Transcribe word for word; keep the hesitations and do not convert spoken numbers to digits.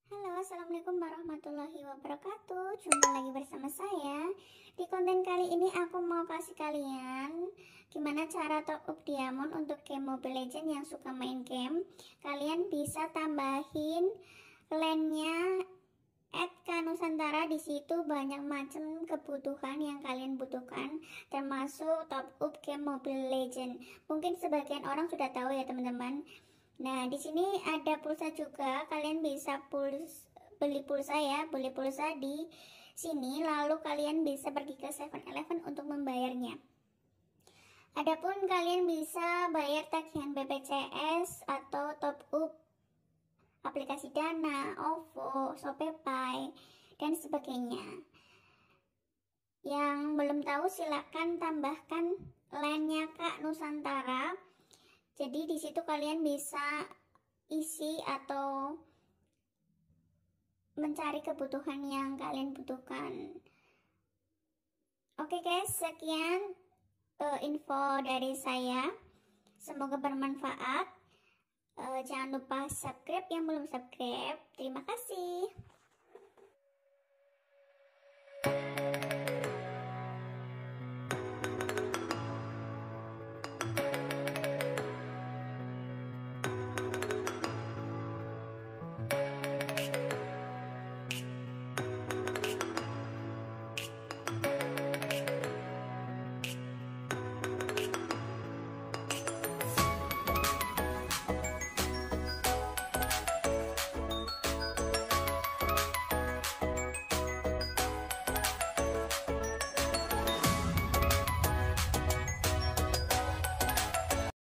Halo, assalamualaikum warahmatullahi wabarakatuh. Jumpa lagi bersama saya. Di konten kali ini aku mau kasih kalian gimana cara top up diamond untuk game Mobile Legends yang suka main game. Kalian bisa tambahin landnya at Nusantara. Di situ banyak macam kebutuhan yang kalian butuhkan, termasuk top up game Mobile Legends. Mungkin sebagian orang sudah tahu ya teman-teman. Nah, di sini ada pulsa juga. Kalian bisa puls beli pulsa ya, beli pulsa di sini. Lalu kalian bisa pergi ke seven eleven untuk membayarnya. Adapun kalian bisa bayar tagihan B P C S atau top up aplikasi Dana, OVO, ShopeePay, dan sebagainya. Yang belum tahu silakan tambahkan lainnya Kak Nusantara. Jadi di situ kalian bisa isi atau mencari kebutuhan yang kalian butuhkan. Oke guys, sekian uh, info dari saya. Semoga bermanfaat. Uh, jangan lupa subscribe yang belum subscribe. Terima kasih.